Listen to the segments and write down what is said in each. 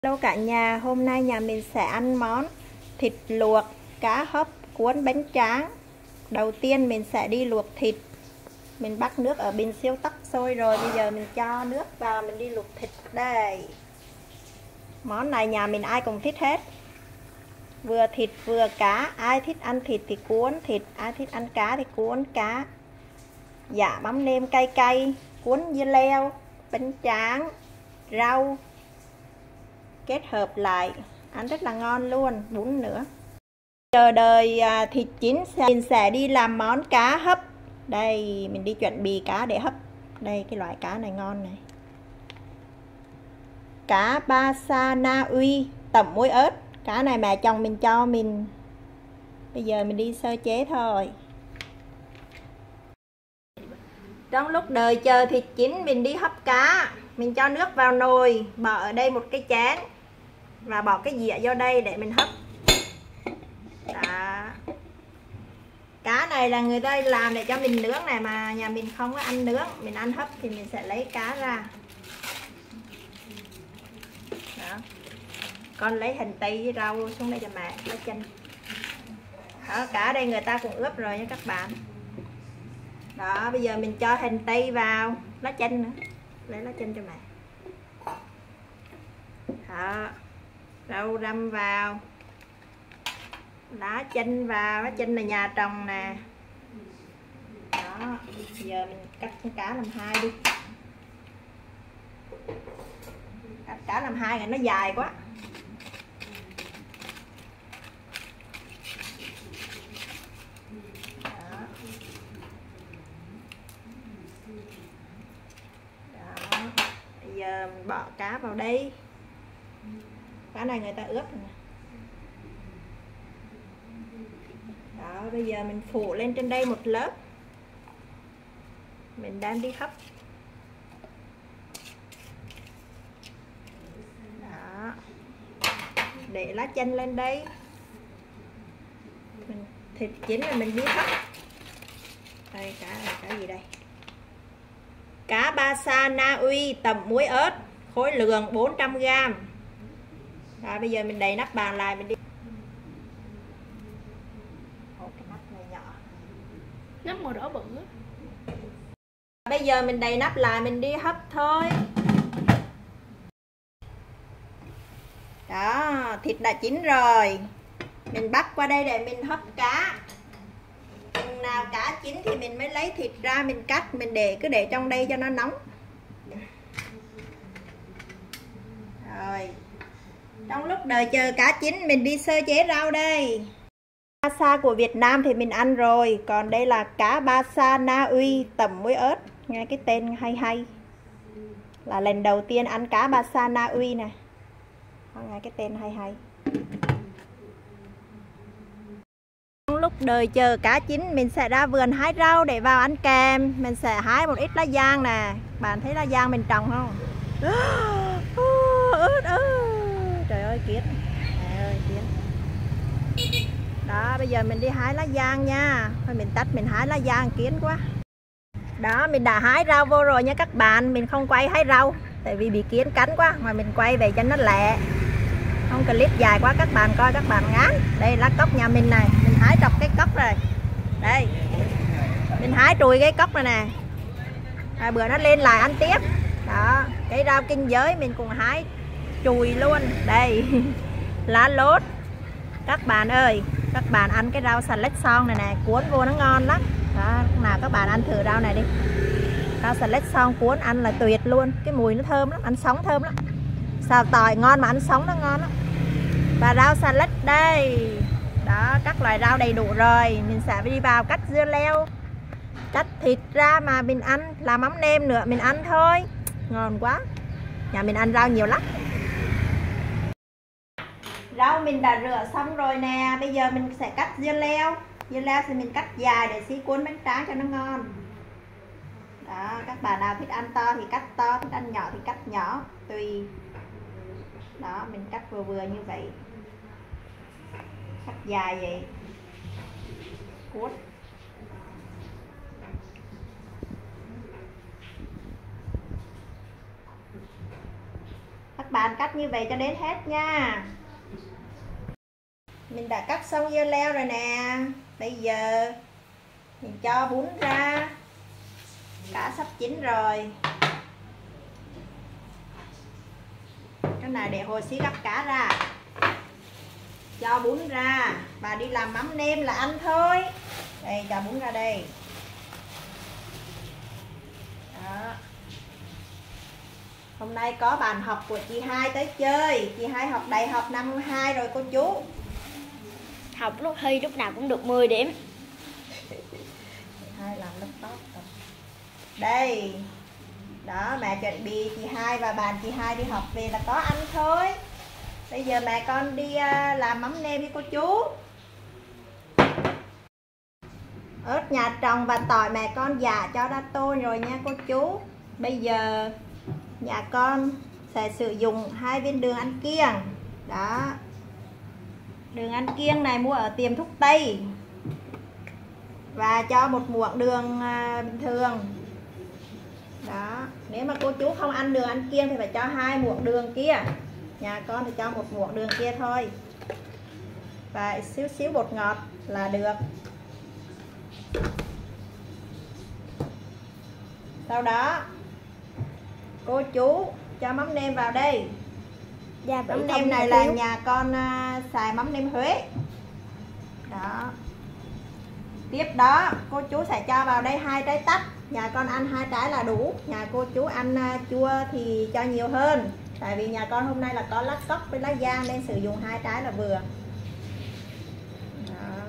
Hello cả nhà, hôm nay nhà mình sẽ ăn món thịt luộc cá hấp cuốn bánh tráng. Đầu tiên mình sẽ đi luộc thịt. Mình bắt nước ở bình siêu tốc sôi rồi, bây giờ mình cho nước vào mình đi luộc thịt đây. Món này nhà mình ai cũng thích hết. Vừa thịt vừa cá, ai thích ăn thịt thì cuốn thịt, ai thích ăn cá thì cuốn cá. Dạ mắm nêm cay cay, cuốn dưa leo, bánh tráng, rau kết hợp lại ăn rất là ngon luôn, bún nữa. Chờ đợi thịt chín mình sẽ đi làm món cá hấp. Đây mình đi chuẩn bị cá để hấp. Đây cái loại cá này ngon này, cá ba sa na uy tẩm muối ớt. Cá này mẹ chồng mình cho mình, bây giờ mình đi sơ chế thôi. Trong lúc đợi chờ thịt chín mình đi hấp cá. Mình cho nước vào nồi, bỏ ở đây một cái chén và bỏ cái dĩa vô đây để mình hấp. Đó. Cá này là người ta làm để cho mình nướng này, mà nhà mình không có ăn nướng, mình ăn hấp thì mình sẽ lấy cá ra. Đó. Con lấy hành tây với rau xuống đây cho mẹ, lá chanh. Đó, cá đây người ta cũng ướp rồi nha các bạn. Đó, bây giờ mình cho hành tây vào, lá chanh nữa, lấy lá chanh cho mẹ. Đó, rau răm vào, lá chanh vào, lá chanh là nhà trồng nè. Đó, bây giờ mình cắt con cá làm hai đi. Cắt cá làm hai này nó dài quá. Bây giờ mình bỏ cá vào đây. Cá này người ta ướp rồi nè. Đó, bây giờ mình phủ lên trên đây một lớp. Mình đem đi hấp. Đó. Để lá chanh lên đây. Thịt chín rồi mình đi hấp. Đây cá này, cá gì đây? Cá ba sa na uy tẩm muối ớt, khối lượng 400g. Đó, bây giờ mình đậy nắp bàn lại mình đi. Cái nắp này nhỏ. Nắp màu đỏ bự. Bây giờ mình đậy nắp lại mình đi hấp thôi. Đó, thịt đã chín rồi. Mình bắt qua đây để mình hấp cá. Chừng nào cá chín thì mình mới lấy thịt ra mình cắt, mình cứ để trong đây cho nó nóng. Rồi. Trong lúc đợi chờ cá chín mình đi sơ chế rau đây. Ba sa của Việt Nam thì mình ăn rồi, còn đây là cá ba sa na uy tẩm muối ớt. Nghe cái tên hay hay. Là lần đầu tiên ăn cá ba sa na uy nè. Nghe cái tên hay hay. Trong lúc đợi chờ cá chín mình sẽ ra vườn hái rau để vào ăn kèm. Mình sẽ hái một ít lá giang nè. Bạn thấy lá giang mình trồng không? Ướt trời ơi kiến. Trời ơi kiến. Đó, bây giờ mình đi hái lá giang nha. Thôi mình tắt mình hái lá giang kiến quá. Đó, mình đã hái rau vô rồi nha các bạn. Mình không quay hái rau tại vì bị kiến cắn quá, mà mình quay về cho nó lẹ. Không clip dài quá các bạn coi các bạn ngán. Đây lá cóc nhà mình này, mình hái trọc cái cóc rồi. Đây. Mình hái trùi cái cóc này nè. Rồi bữa nó lên lại ăn tiếp. Đó, cái rau kinh giới mình cũng hái chùi luôn. Đây. Lá lốt. Các bạn ơi, các bạn ăn cái rau xà lách son này nè, cuốn vô nó ngon lắm. Đó, nào các bạn ăn thử rau này đi. Rau xà lách son cuốn ăn là tuyệt luôn, cái mùi nó thơm lắm, ăn sống thơm lắm. Xào tỏi ngon mà ăn sống nó ngon lắm. Và rau xà lách đây. Đó, các loại rau đầy đủ rồi. Mình sẽ đi vào cắt dưa leo, cắt thịt ra mà mình ăn, làm mắm nêm nữa mình ăn thôi. Ngon quá. Nhà mình ăn rau nhiều lắm. Rau mình đã rửa xong rồi nè. Bây giờ mình sẽ cắt dưa leo. Dưa leo thì mình cắt dài để xí cuốn bánh tráng cho nó ngon. Đó, các bạn nào thích ăn to thì cắt to, thích ăn nhỏ thì cắt nhỏ, tùy. Đó, mình cắt vừa vừa như vậy. Cắt dài vậy. Cuốn. bạn cắt như vậy cho đến hết nha. Mình đã cắt xong dưa leo rồi nè. Bây giờ mình cho bún ra. Cá sắp chín rồi. Cái này để hồi xí gắp cá ra. Cho bún ra. Bà đi làm mắm nêm là ăn thôi. Đây, cho bún ra đây. Đó. Hôm nay có bạn học của chị Hai tới chơi. Chị Hai học đại học năm 2 rồi cô chú. Học lúc thi lúc nào cũng được 10 điểm. Hai làm lớp top rồi. Đây. Đó, mẹ chuẩn bị chị Hai và bạn chị Hai đi học về là có ăn thôi. Bây giờ mẹ con đi làm mắm nêm với cô chú. Ớt nhà trồng và tỏi mẹ con giã cho ra tô rồi nha cô chú. Bây giờ nhà con sẽ sử dụng 2 viên đường ăn kiêng. Đó. Đường ăn kiêng này mua ở tiệm thuốc Tây. Và cho một muỗng đường bình thường. Đó. Nếu mà cô chú không ăn đường ăn kiêng thì phải cho 2 muỗng đường kia. Nhà con thì cho 1 muỗng đường kia thôi. Và xíu xíu bột ngọt là được. Sau đó cô chú cho mắm nêm vào đây. Mắm nêm này là nhà con xài mắm nêm Huế. Đó. Tiếp đó cô chú sẽ cho vào đây 2 trái tắc. Nhà con ăn 2 trái là đủ. Nhà cô chú ăn chua thì cho nhiều hơn. Tại vì nhà con hôm nay là có lá cóc với lá giang nên sử dụng 2 trái là vừa. Đó.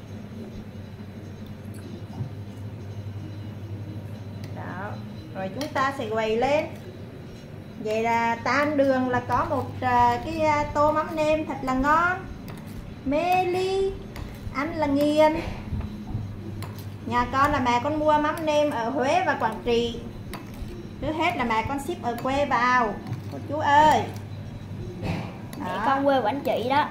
Đó. Rồi chúng ta sẽ quầy lên. Vậy là tan đường là có một cái tô mắm nêm thật là ngon, mê ly, ăn là nghiền. Nhà con là mẹ con mua mắm nêm ở Huế và Quảng Trị. Trước hết là mẹ con ship ở quê vào cô chú ơi. Mẹ con quê Quảng Trị đó.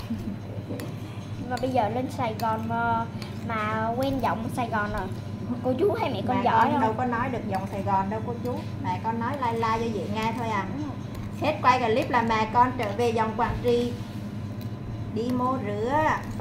Và bây giờ lên Sài Gòn mà quen giọng Sài Gòn rồi. Cô chú hay mẹ con giỏi không? Đâu có nói được giọng Sài Gòn đâu cô chú. Mẹ con nói lai lai cho dễ nghe thôi à. Hết quay clip là mẹ con trở về giọng Quảng Trị. Đi mua rửa.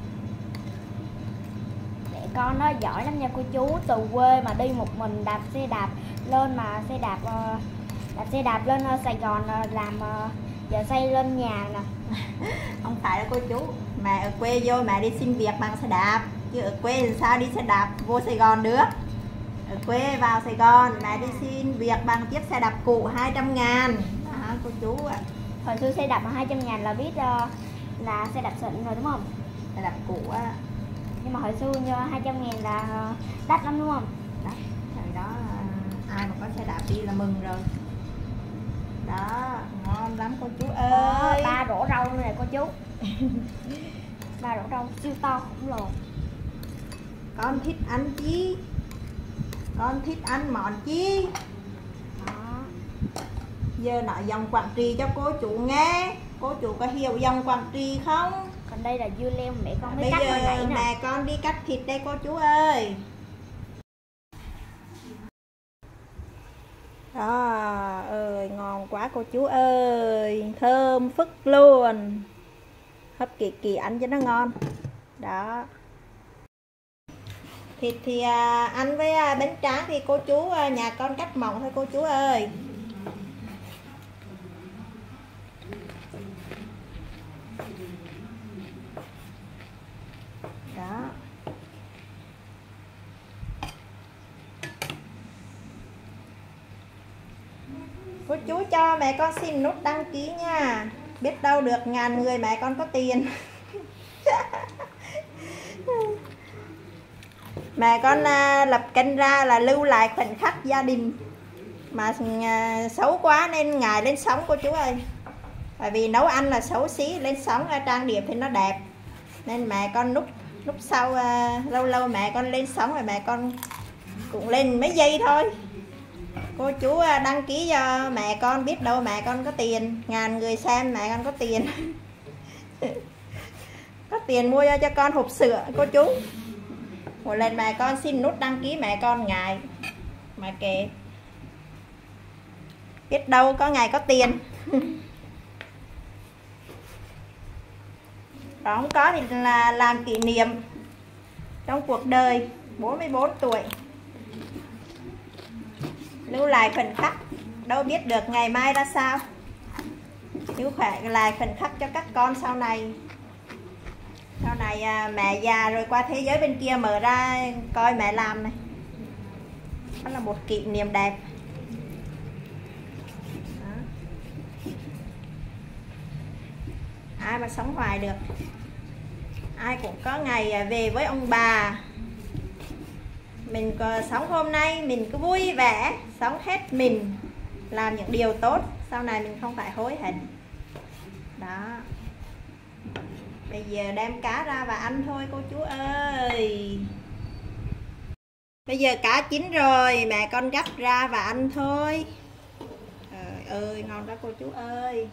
Mẹ con nó giỏi lắm nha cô chú. Từ quê mà đi một mình đạp xe đạp lên mà đạp xe đạp lên Sài Gòn làm giờ xây lên nhà nè. Không phải đâu cô chú. Mẹ ở quê vô mẹ đi xin việc bằng xe đạp. Chứ ở quê thì sao đi xe đạp vô Sài Gòn được. Ở quê vào Sài Gòn mẹ đi xin việc bằng chiếc xe đạp cũ 200.000. Đó cô chú ạ. Hồi xưa xe đạp mà 200.000 là biết là xe đạp xịn rồi đúng không? Xe đạp cũ á. Nhưng mà hồi xưa như 200.000 là đắt lắm đúng không? Đắt. Thời đó ai mà có xe đạp đi là mừng rồi. Đó, ngon lắm cô chú ơi. 3 rổ rau luôn này cô chú. 3 rổ rau siêu to khổng lồ. Con thích ăn chi? Con thích ăn món chi? Đó. Giờ nói dòng Quảng Trị cho cô chú nghe. Cô chú có hiểu dòng Quảng Trị không? Còn đây là dưa leo mẹ con mới Bây cắt hồi nãy giờ nè. mẹ con đi cắt thịt đây cô chú ơi. Đó ơi, ngon quá cô chú ơi. Thơm phức luôn. Hấp kỳ kỳ ăn cho nó ngon. Đó. Thịt thì ăn với bánh tráng thì cô chú nhà con cắt mỏng thôi cô chú ơi. Đó. Cô chú cho mẹ con xin nút đăng ký nha. Biết đâu được 1000 người mẹ con có tiền. Mẹ con lập kênh ra là lưu lại khoảnh khắc gia đình. Mà xấu quá nên ngại lên sóng cô chú ơi. Bởi vì nấu ăn là xấu xí, lên sóng trang điểm thì nó đẹp. Nên mẹ con lúc sau lâu lâu mẹ con lên sóng rồi mẹ con cũng lên mấy giây thôi. Cô chú đăng ký cho mẹ con, biết đâu mẹ con có tiền. 1000 người xem mẹ con có tiền. Có tiền mua cho con hộp sữa cô chú. Một lần mẹ con xin nút đăng ký mẹ con ngại. Mà kệ. Biết đâu có ngày có tiền. Còn không có thì là làm kỷ niệm trong cuộc đời 44 tuổi, lưu lại khoảnh khắc, đâu biết được ngày mai ra sao, lưu lại khoảnh khắc cho các con sau này. Sau này mẹ già rồi qua thế giới bên kia mở ra coi mẹ làm này, đó là một kỷ niệm đẹp. Đó. Ai mà sống hoài được, ai cũng có ngày về với ông bà. Mình sống hôm nay mình cứ vui vẻ, sống hết mình, làm những điều tốt, sau này mình không phải hối hận. Đó. Bây giờ đem cá ra và ăn thôi cô chú ơi. Bây giờ cá chín rồi, mẹ con gắp ra và ăn thôi. Trời ơi, ngon đó cô chú ơi.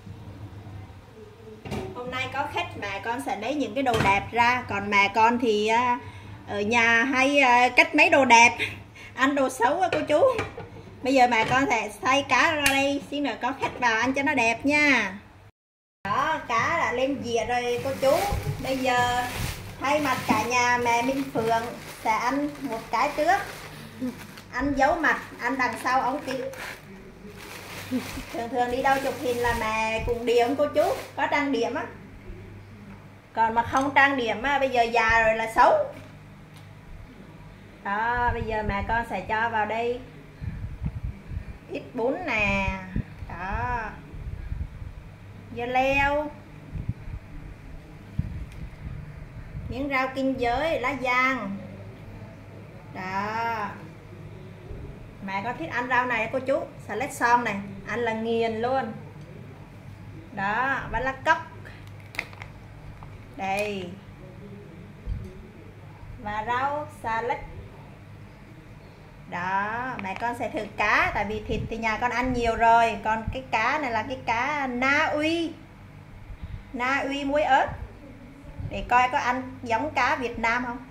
Hôm nay có khách, mẹ con sẽ lấy những cái đồ đẹp ra. Còn mẹ con thì ở nhà hay cất mấy đồ đẹp, ăn đồ xấu á cô chú. Bây giờ mẹ con sẽ xay cá ra đây, xin nữa có khách vào ăn cho nó đẹp nha. Đó, cá đã lên dĩa rồi cô chú. Bây giờ thay mặt cả nhà mẹ Minh Phượng sẽ ăn một cái trước, ăn giấu mặt, ăn đằng sau ống kính. Thường thường đi đâu chụp hình là mẹ cùng điểm cô chú, có trang điểm á. Còn mà không trang điểm á, bây giờ già rồi là xấu. Đó, bây giờ mẹ con sẽ cho vào đây ít bún nè. Đó, dưa leo, miếng rau kinh giới, lá giang. Đó, mẹ có thích ăn rau này cô chú, xà lách son này, ăn là nghiền luôn. Đó, và lá cóc đây, và rau xà lách. Đó, mẹ con sẽ thử cá, tại vì thịt thì nhà con ăn nhiều rồi. Còn cái cá này là cái cá Na Uy muối ớt, để coi có ăn giống cá Việt Nam không.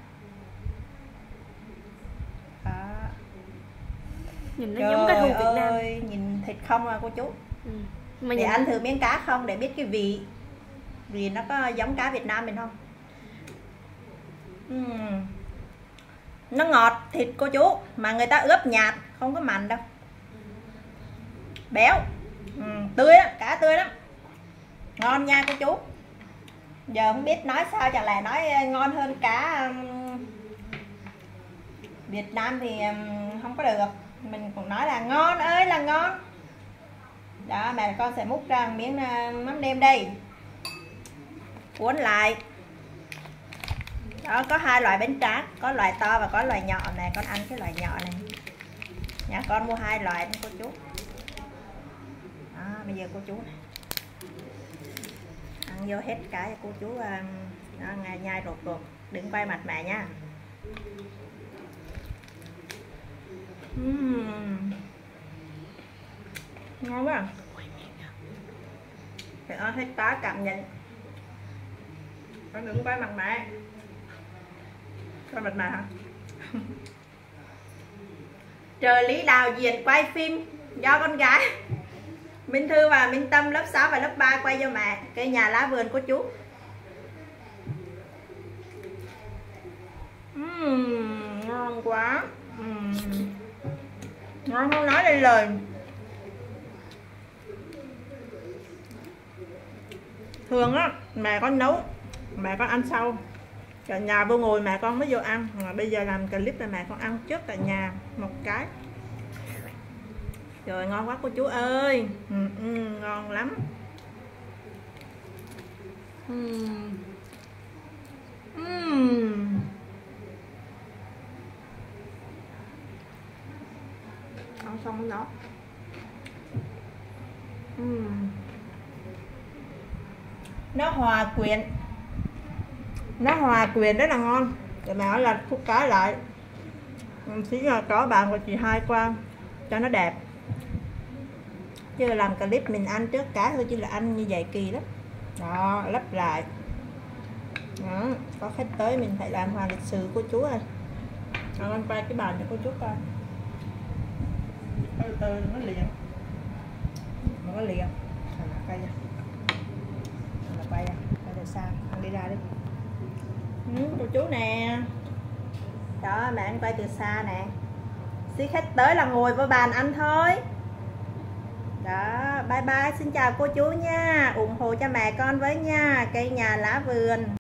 Đó. Nhìn nó giống cá thu Việt Nam. Nhìn thịt không à cô chú. Mà để ăn thử miếng cá không để biết cái vị nó có giống cá Việt Nam mình không. Nó ngọt thịt cô chú, mà người ta ướp nhạt, không có mặn đâu, béo. Tươi đó, cá tươi lắm, ngon nha cô chú. Giờ không biết nói sao, chẳng lẽ nói ngon hơn cá Việt Nam thì không có được. Mình cũng nói là ngon ơi là ngon. Đó, mẹ con sẽ múc ra một miếng mắm nêm đây, cuốn lại. Đó, có hai loại bánh tráng, có loại to và có loại nhỏ. Nè, con ăn cái loại nhỏ này, nhà con mua hai loại đó cô chú. Đó, bây giờ cô chú này, ăn vô hết cả cho cô chú. Đó, nhai rột rột, đừng quay mặt mẹ nha. Ngon quá. Phải ăn hết cá cảm nhận. Con đừng quay mặt mẹ. Quay mặt mẹ hả? Trời Lý Đào Diện quay phim do con gái Minh Thư và Minh Tâm lớp 6 và lớp 3 quay cho mẹ cây nhà lá vườn của chú. Ngon quá. Ngon không nói lên lời. Thường á mẹ con nấu, mẹ con ăn sau, cả nhà vô ngồi mẹ con mới vô ăn. Mà bây giờ làm clip là mẹ con ăn trước cả nhà một cái. Trời ngon quá cô chú ơi. Ngon lắm. Ăn xong nó hòa quyện, nó hòa quyện rất là ngon. Để mẹ nói là khúc cá lại xíu là có bạn của chị Hai qua cho nó đẹp, chứ làm clip mình ăn trước cá thôi chứ là ăn như vậy kỳ lắm. Đó, lấp lại. Đó, có khách tới mình phải làm hòa lịch sự cô chú ơi. Con quay cái bàn cho cô chú coi. Từ từ nó liền, nó liền. Quay ra, quay ra. Rồi sao? Ăn đi ra đi. Cô chú nè. Đó, mẹ anh quay từ xa nè. Xí khách tới là ngồi vào bàn ăn thôi. Đó, bye bye, xin chào cô chú nha. Ủng hộ cho mẹ con với nha. Cây nhà lá vườn.